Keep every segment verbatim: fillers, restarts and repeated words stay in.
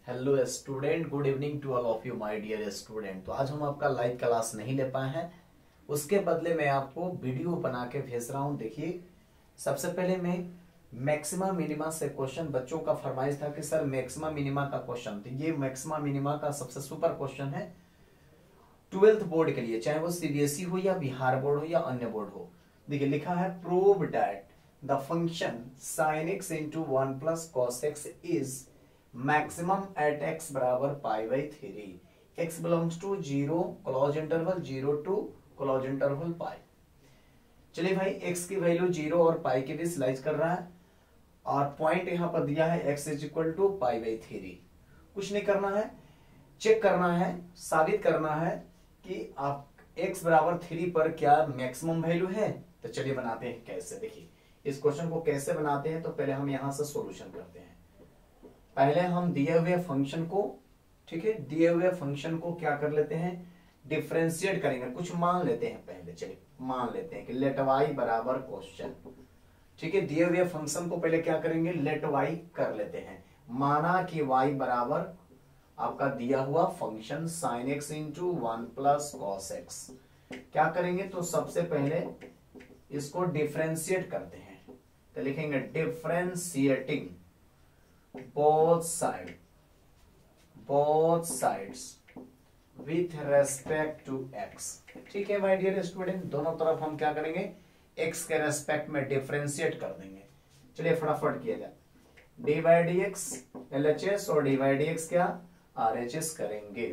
Hello student, good evening to all of you my dear student. तो आज हम आपका लाइव क्लास नहीं ले पाए हैं, उसके बदले मैं आपको वीडियो बना के भेज रहा हूं। देखिए, सबसे पहले मैं मैक्सिमा मिनिमा से क्वेश्चन, बच्चों का फरमाइश था कि सर मैक्सिमा मिनिमा का क्वेश्चन, तो ये मैक्सिमा मिनिमा का सबसे सुपर क्वेश्चन है ट्वेल्थ बोर्ड के लिए, चाहे वो सीबीएसई हो या बिहार बोर्ड हो या अन्य बोर्ड हो। देखिए लिखा है, prove that the function sin x into one plus cos x is maximum at x बराबर pi by three, x belongs to zero close interval zero to close interval pi. चलिए भाई, x की value zero और पाई के बीच lies कर रहा है और पॉइंट यहां पर दिया है x is equal to pi by three. कुछ नहीं करना है, चेक करना है, साबित करना है कि आप x बराबर थ्री पर क्या मैक्सिमम वैल्यू है। तो चलिए बनाते हैं कैसे। देखिए इस क्वेश्चन को कैसे बनाते हैं, तो पहले हम यहां से सॉल्यूशन करते हैं। पहले हम दिए हुए फंक्शन को, ठीक है, दिए हुए फंक्शन को क्या कर लेते हैं, डिफरेंशिएट करेंगे। कुछ मान लेते हैं पहले, चलिए मान लेते हैं कि लेट वाई बराबर क्वेश्चन, ठीक है। दिए हुए फंक्शन को पहले क्या करेंगे, लेट वाई कर लेते हैं। माना कि वाई बराबर आपका दिया हुआ function sine x into one plus cos x. क्या करेंगे, तो सबसे पहले इसको डिफरेंशिएट करते हैं। तो लिखेंगे differentiating both side both sides with respect to x। ठीक है माय डियर स्टूडेंट, दोनों तरफ हम क्या करेंगे, x के रेस्पेक्ट में डिफरेंशिएट कर देंगे। चलिए फटाफट किया जाए, d by d x L H S और डी बाई डी एक्स क्या आर एच एस करेंगे।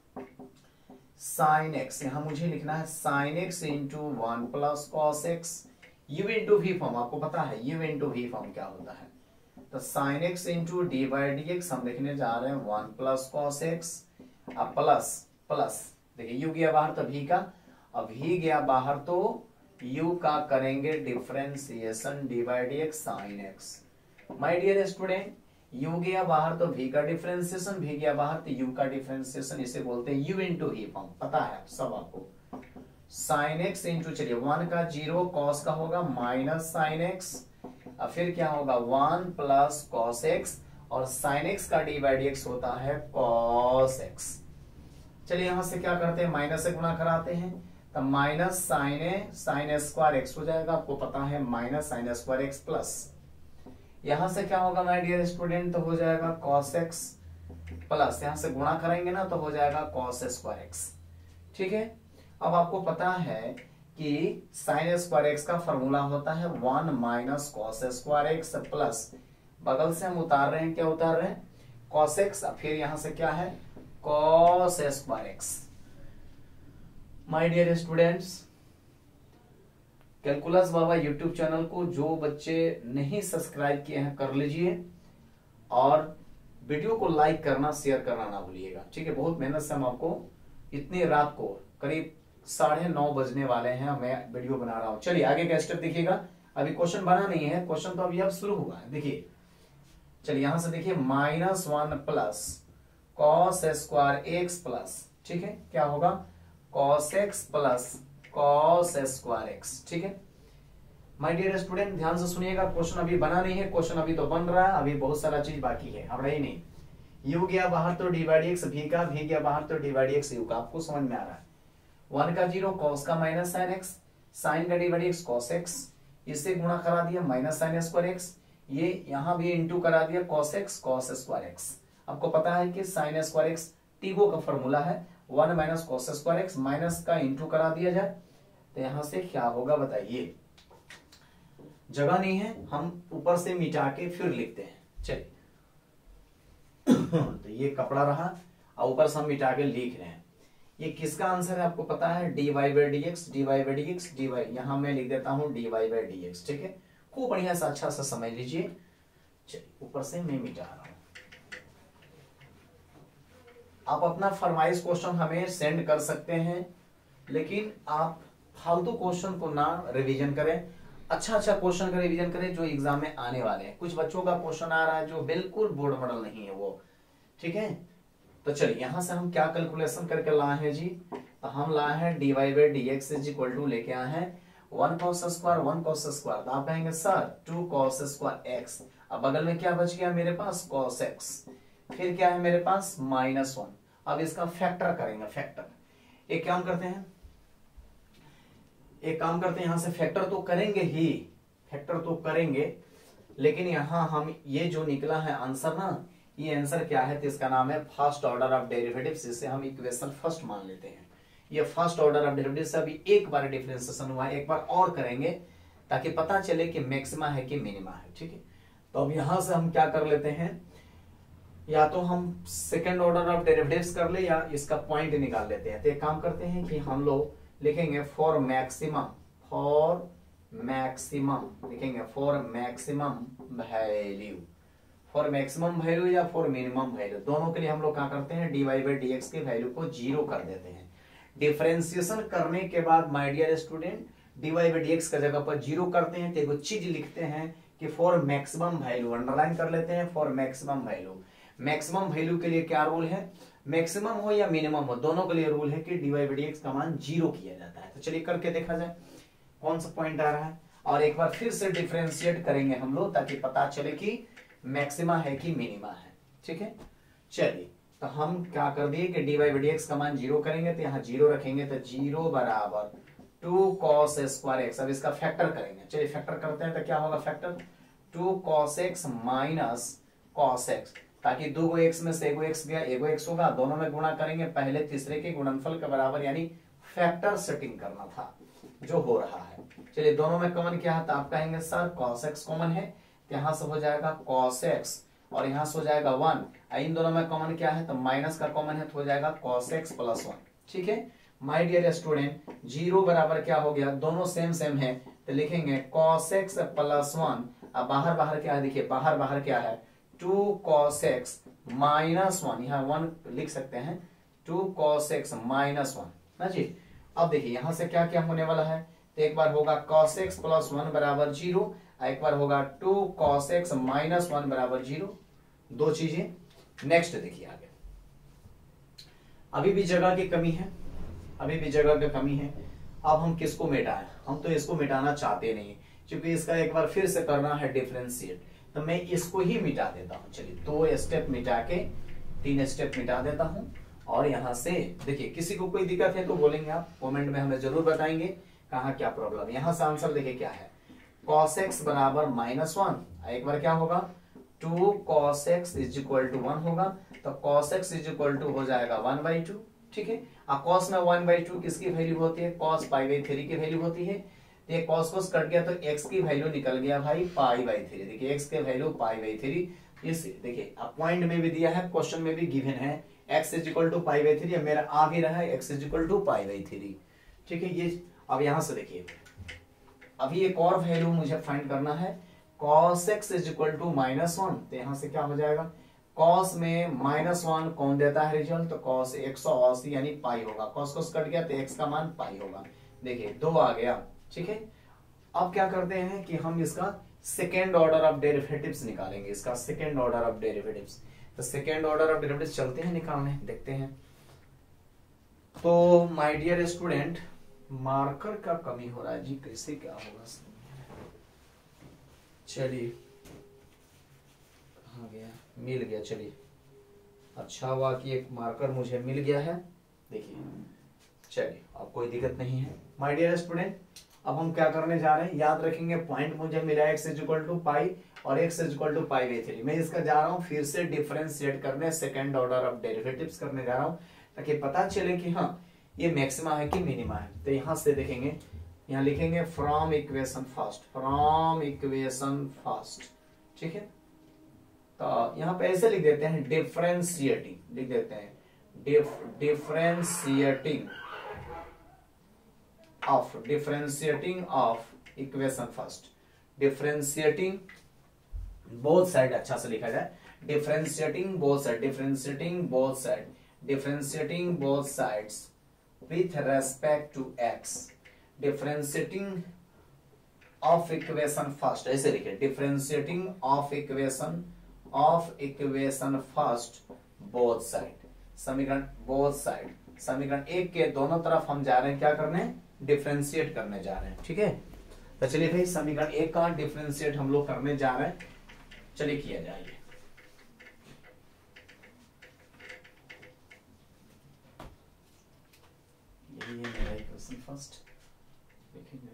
साइन एक्स, यहां मुझे लिखना है sine x into one plus cos x, u into v form, आपको पता है यू इंटू वी फॉर्म क्या होता है। तो sine x into d by d x हम लिखने जा रहे हैं वन प्लस कॉस एक्स, अब प्लस प्लस, देखिए यू गया बाहर तो भी का, अब ही गया बाहर तो यू का करेंगे differentiation d by d x sine x. My dear student, u गया बाहर तो भी का डिफरेंशिएशन, भी गया बाहर तो यू का डिफरेंशिएशन, इसे बोलते हैं यू इंटू ही फॉर्म, पता है सब आपको। साइन एक्स इंटू, चलिए वन का जीरो, कॉस का होगा माइनस साइन एक्स, अब फिर क्या होगा वन प्लस कॉस एक्स, और साइन एक्स का डी बाई डी एक्स होता है कॉस एक्स। चलिए यहां से क्या करते हैं, माइनस से गुणा कराते हैं, तो minus sine a sine square x हो जाएगा, आपको पता है minus sine square x plus, यहां से क्या होगा माय डियर स्टूडेंट, तो हो जाएगा कॉस एक्स प्लस, यहां से गुणा करेंगे ना तो हो जाएगा कॉस स्क्वायर एक्स। ठीक है, अब आपको पता है कि साइन स्क्वायर एक्स का फॉर्मूला होता है one minus cos square x plus, बगल से हम उतार रहे हैं, क्या उतार रहे हैं, कॉस एक्स, फिर यहां से क्या है cos square x. My dear students, calculus Baba YouTube channel को जो बच्चे नहीं सब्सक्राइब किए हैं कर लीजिए, और वीडियो को लाइक करना शेयर करना ना भूलिएगा। ठीक है, बहुत मेहनत से हम आपको इतनी रात को करीब साढ़े नौ बजने वाले हैं, मैं वीडियो बना रहा हूं। चलिए आगे का स्टेप देखिएगा, अभी क्वेश्चन बना नहीं है, क्वेश्चन तो अभी अब शुरू हुआ है। देखिए चलिए यहां से देखिए, minus one plus cos square x plus, ठीक है, क्या होगा cos x plus cos square x. ठीक है माय डियर स्टूडेंट, ध्यान से सुनिएगा, क्वेश्चन अभी बना नहीं है, क्वेश्चन अभी तो बन रहा है, अभी बहुत सारा चीज बाकी है, अब रही नहीं। यू गया बाहर तो डी बाई डी एक्स, भी का भी गया बाहर तो d by d x u का, आपको समझ में आ रहा है। वन का जीरो, कॉस का माइनस साइन एक्स, साइन का d by d x cos x, इससे गुणा करा दिया माइनस साइन स्क्वायर एक्स, ये यहां भी इंटू करा दिया cos x cos square x. आपको पता है कि साइन स्क्वायर एक्स टीगो का फॉर्मूला है one minus cos square x, minus का इंटू करा दिया जाए तो यहां से क्या होगा बताइए, जगह नहीं है, हम ऊपर से मिटा के फिर लिखते हैं। चलिए तो ये कपड़ा रहा और ऊपर से हम मिटा के लिख रहे हैं। ये किसका आंसर है आपको पता है, d y by d x, d y by d x, d y, यहां मैं लिख देता हूं d y by d x. ठीक है, खूब बढ़िया सा अच्छा सा समझ लीजिए। चलिए ऊपर से मैं मिटा रहा हूं। आप अपना फरमाइश क्वेश्चन हमें सेंड कर सकते हैं, लेकिन आप फालतू क्वेश्चन को ना रिवीजन करें, अच्छा अच्छा क्वेश्चन का रिवीजन करें जो एग्जाम में आने वाले हैं। कुछ बच्चों का क्वेश्चन आ रहा है जो बिल्कुल बोर्ड मॉडल नहीं है वो, ठीक है। तो चलिए यहां से हम क्या कैलकुलेशन करके लाए हैं जी, तो हम लाए हैं d y by d x is equal to, लेके आए हैं one cos square one cos square, तो आप कहेंगे sir two cos square x, अब बगल में क्या बच गया मेरे पास कॉस एक्स, फिर क्या है मेरे पास माइनस वन। अब इसका फैक्टर करेंगे, फैक्टर एक काम करते हैं एक काम करते हैं यहां से फैक्टर तो करेंगे ही, फैक्टर तो करेंगे, लेकिन यहां हम ये जो निकला है आंसर ना, ये आंसर क्या है तो इसका नाम है फर्स्ट ऑर्डर ऑफ डेरिवेटिव्स, इसे हम इक्वेशन फर्स्ट मान लेते हैं। ये फर्स्ट ऑर्डर ऑफ डेरिवेटिव्स अभी एक बार डिफरेंशिएशन हुआ है, एक बार और करेंगे ताकि पता चले कि मैक्सिमा है कि मिनिमा है। ठीक है, तो अब यहां से हम क्या कर लेते हैं, या तो हम सेकेंड ऑर्डर ऑफ डेरिवेटिव्स कर ले या इसका पॉइंट निकाल लेते हैं। तो एक काम करते हैं कि हम लोग लिखेंगे फॉर मैक्सिमम, फॉर मैक्सिमम लिखेंगे for maximum value, for maximum value या फॉर मिनिमम वैल्यू, दोनों के लिए हम लोग क्या करते हैं dy बाई डी एक्स की वैल्यू को जीरो कर देते हैं। डिफरेंशिएशन करने के बाद my dear student dy by d x का जगह पर जीरो करते हैं तो एक चीज लिखते हैं कि फॉर मैक्सिमम वैल्यू, अंडरलाइन कर लेते हैं for maximum value. Maximum value के लिए क्या रूल है, मैक्सिमम हो या मिनिमम हो दोनों के लिए रूल है कि dy बाई डी एक्स का मान जीरो किया जाता है। तो चलिए करके देखा जाए कौन सा पॉइंट आ रहा है, और एक बार फिर से डिफरेंशिएट करेंगे हम लोग ताकि पता चले कि मैक्सिमा है कि मिनिमा है। ठीक है, चलिए तो हम क्या कर दिए कि dy बाई डी एक्स का मान जीरो करेंगे तो यहाँ जीरो रखेंगे तो जीरो बराबर टू कॉस स्क्वायर एक्स। अब इसका फैक्टर करेंगे, चलिए फैक्टर करते हैं तो क्या होगा factor two cos x minus cos x, ताकि दो गो एक्स में से एगो एक्स गया एगो एक्स होगा, दोनों में गुणा करेंगे पहले तीसरे के गुणनफल के बराबर, यानी फैक्टर सेटिंग करना था जो हो रहा है। चलिए दोनों में कॉमन क्या है तो आप कहेंगे सर कॉस एक्स कॉमन है, यहां से हो जाएगा cos x और यहां से हो जाएगा वन, इन दोनों में कॉमन क्या है तो माइनस का कॉमन है तो हो जाएगा cos x प्लस वन। ठीक है माय डियर स्टूडेंट, जीरो बराबर क्या हो गया, दोनों सेम सेम है तो लिखेंगे cos x प्लस वन। अब बाहर बाहर क्या है देखिए, बाहर बाहर क्या है two cos x minus one, यहाँ वन लिख सकते हैं two cos x minus one ना जी। अब देखिए यहां से क्या क्या होने वाला है, तो एक बार होगा cos x प्लस वन बराबर जीरो, एक बार होगा two cos x minus one बराबर जीरो, दो चीजें। नेक्स्ट देखिए आगे, अभी भी जगह की कमी है, अभी भी जगह की कमी है। अब हम किसको मिटाएं, हम तो इसको मिटाना चाहते नहीं क्योंकि इसका एक बार फिर से करना है डिफरेंशिएट, तो मैं इसको ही मिटा देता हूं। चलिए दो स्टेप मिटा के तीन स्टेप मिटा देता हूं, और यहां से देखिए किसी को कोई दिक्कत है तो बोलेंगे आप कमेंट में, हमें जरूर बताएंगे कहाँ क्या प्रॉब्लम। यहां से आंसर देखिए क्या है, cos x बराबर माइनस वन, एक बार क्या होगा two cos x is equal to one होगा, तो cos x is equal to हो जाएगा वन बाई टू। ठीक है, अब cos में वन बाई टू किसकी वैल्यू होती है, cos पाई बाई थ्री की वैल्यू होती है। ये cos cos कट गया तो x की वैल्यू निकल गया भाई पाई बाई थ्री। देखिए x की वैल्यू पाई बाई थ्री, इस देखिए अब पॉइंट में भी दिया है, क्वेश्चन में भी गिवन है x is equal to pi by three, मेरा आ भी रहा है x is equal to pi by three. ठीक है, ये अब यहां से देखिए अभी एक और वैल्यू मुझे फाइंड करना है, cos x is equal to minus one, तो यहां से क्या हो जाएगा cos में माइनस वन कौन देता है रिजल्ट, तो cos एक सौ अस्सी यानी पाई होगा, cos cos कट गया तो x का मान पाई होगा। देखिए दो आ गया। ठीक है, अब क्या करते हैं कि हम इसका सेकेंड ऑर्डर ऑफ डेरिवेटिव्स निकालेंगे, इसका सेकेंड ऑर्डर ऑफ डेरिवेटिव्स। तो सेकेंड ऑर्डर ऑफ डेरिवेटिव्स चलते हैं निकालने, देखते हैं। तो माय डियर स्टूडेंट मार्कर का कमी हो रहा है जी, कैसे क्या होगा, चलिए कहाँ गया, मिल गया, चलिए अच्छा हुआ कि एक मार्कर मुझे मिल गया है। देखिए चलिए अब कोई दिक्कत नहीं है माय डियर स्टूडेंट। अब हम क्या करने जा रहे हैं, याद रखेंगे पॉइंट मुझे मिला x is equal to pi और x is equal to pi by three. मैं इसका जा रहा हूं फिर से डिफरेंशिएट करने, सेकेंड ऑर्डर ऑफ डेरिवेटिव्स करने जा रहा हूं ताकि पता चले कि हाँ ये मैक्सिमा है कि मिनिमा है। तो यहां से देखेंगे, यहां लिखेंगे from equation first, from equation first. ठीक है, तो यहां पे ऐसे लिख देते हैं डिफरेंशिएटिंग, लिख देते हैं diff differentiating of differentiating of equation first, differentiating both side, अच्छा से लिखा जाए differentiating both side, differentiating both side, differentiating both sides with respect to x, differentiating of equation first, ऐसे लिखे differentiating of equation of equation first both side, समीकरण both side, समीकरण एक के दोनों तरफ हम जा रहे हैं क्या करने, डिफरेंशिएट करने जा रहे हैं। ठीक है, तो चलिए भाई समीकरण एक का डिफरेंशिएट हम लोग करने जा रहे हैं, चलिए किया जाएगा। फर्स्ट लिखेंगे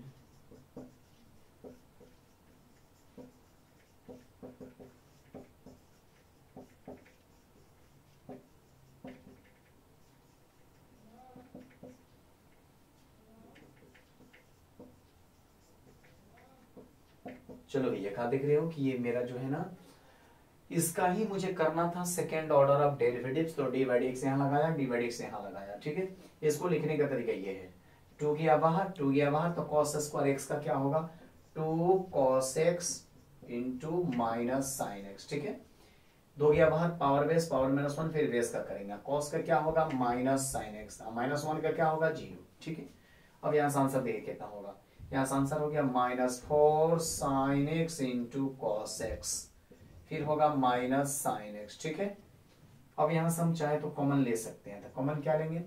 चलो भैया कहा देख रहे हो कि ये मेरा जो है ना इसका ही मुझे करना था सेकेंड ऑर्डर ऑफ डेरिवेटिव्स, तो डी बाई एक्स यहाँ लगाया, डी बाई एक्स यहाँ लगाया, ठीक है। इसको लिखने का तरीका ये है, टू गया बाहर, टू गया बाहर, तो कॉस स्क्वायर एक्स का क्या होगा, two cos x into minus sine x, ठीक है। दो गया बाहर, power base, power minus one, फिर बेस का करेंगे, कॉस का क्या होगा minus sine x, minus one का क्या होगा जीरो, ठीक है। अब यहाँ से आंसर देखिए कितना होगा, यहाँ से आंसर हो गया minus four sine x into cos x, फिर होगा माइनस साइन एक्स, ठीक है। अब यहां से हम चाहे तो कॉमन ले सकते हैं, तो कॉमन क्या लेंगे,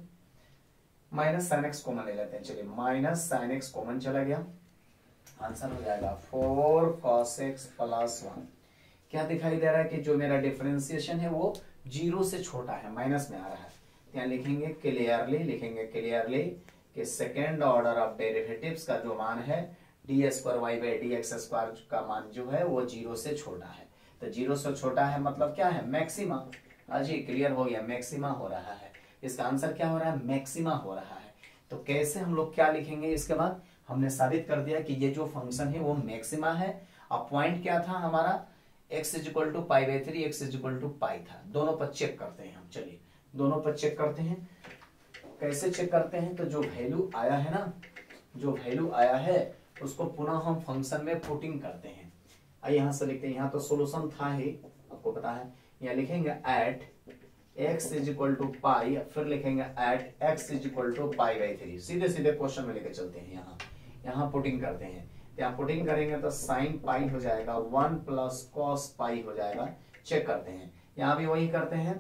माइनस साइन एक्स कॉमन ले लेते हैं, चलिए माइनस साइन एक्स कॉमन चला गया, आंसर हो जाएगा four cos x plus one. क्या दिखाई दे रहा है कि जो मेरा डिफरेंशिएशन है वो जीरो से छोटा है, माइनस में आ रहा है। यहाँ लिखेंगे क्लियरली, लिखेंगे क्लियरली कि सेकेंड ऑर्डर ऑफ डेरिवेटिव्स का जो मान है d square y by d x square का मान जो है वो जीरो से छोटा है। तो जीरो से छोटा है मतलब क्या है, मैक्सिमा। अजी क्लियर हो गया, मैक्सिमा हो रहा है, इसका आंसर क्या हो रहा है, मैक्सिमा हो रहा है। तो कैसे हम लोग क्या लिखेंगे, इसके बाद हमने साबित कर दिया कि ये जो फंक्शन है वो मैक्सिमा है। अब पॉइंट क्या था हमारा, x is equal to pi by three, x is equal to pi था। दोनों पर चेक करते हैं हम, चलिए दोनों पर चेक करते हैं। कैसे चेक करते हैं, तो जो वैल्यू आया है ना, जो वैल्यू आया है उसको पुनः हम फंक्शन में पुटिंग करते हैं। आइए यहां से लिखते हैं, यहाँ तो सोल्यूशन था ही आपको पता है, यहाँ लिखेंगे at x is equal to pi, फिर लिखेंगे at x is equal to pi by three. सीधे सीधे क्वेश्चन में लेकर चलते हैं, यहाँ यहाँ पुटिंग करते हैं। यहाँ पुटिंग करेंगे तो साइन पाई हो जाएगा, वन प्लस कॉस पाई हो जाएगा। चेक करते हैं, यहाँ भी वही करते हैं,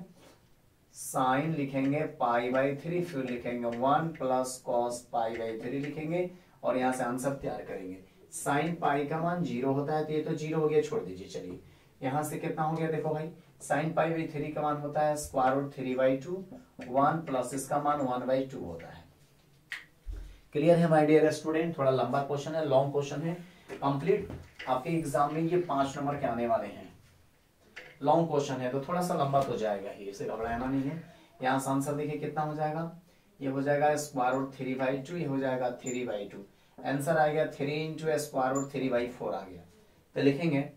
साइन लिखेंगे पाई बाई थ्री, फिर लिखेंगे one plus cos pi by three लिखेंगे, और यहाँ से आंसर तैयार करेंगे। साइन पाई का मान जीरो होता है, तो ये तो जीरो हो गया, छोड़ दीजिए। चलिए यहां से कितना हो गया, देखो भाई साइन पाई बाई थ्री का मान होता है square root three by two, one plus इसका मान वन बाई टू होता है। क्लियर है माय डियर स्टूडेंट, थोड़ा लंबा क्वेश्चन है, लॉन्ग क्वेश्चन है, कंप्लीट आपके एग्जाम में ये पांच नंबर के आने वाले हैं। लॉन्ग क्वेश्चन है तो थोड़ा सा लंबा तो जाएगा ही, इसे घबराना नहीं है। यहाँ से आंसर देखिए कितना हो जाएगा, ये हो जाएगा square root three by two, ये हो जाएगा थ्री बाई टू, आंसर आ गया three into square root three by four आ गया। तो लिखेंगे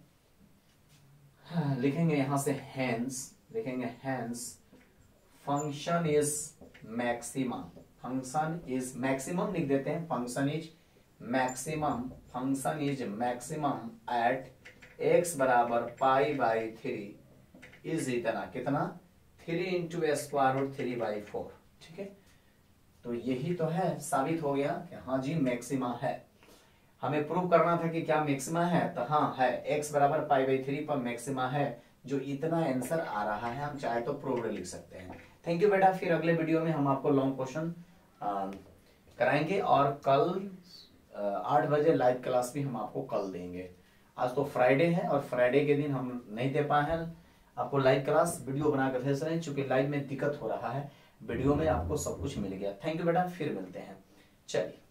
हाँ, लिखेंगे यहां से हैंस, लिखेंगे hence function is maximum, function is maximum लिख देते हैं, function is maximum, function is maximum at x बराबर पाई बाई थ्री इज इतना कितना, three into square root three by four, ठीक है। तो यही तो है, साबित हो गया कि हाँ जी मैक्सिमा है। हमें प्रूव करना था कि क्या मैक्सिमा है, तो हाँ है, x बराबर पाई बाई थ्री पर मैक्सिमा है, जो इतना आंसर आ रहा है। हम चाहे तो प्रूव्ड लिख सकते हैं। थैंक यू बेटा, फिर अगले वीडियो में हम आपको लॉन्ग क्वेश्चन कराएंगे, और कल आठ बजे लाइव क्लास भी हम आपको कल देंगे। आज तो फ्राइडे है और फ्राइडे के दिन हम नहीं दे पाए हैं आपको लाइव क्लास, वीडियो बना कर भेज रहे हैं, चूंकि लाइव में दिक्कत हो रहा है, वीडियो में आपको सब कुछ मिल गया। थैंक यू बेटा, फिर मिलते हैं, चलिए।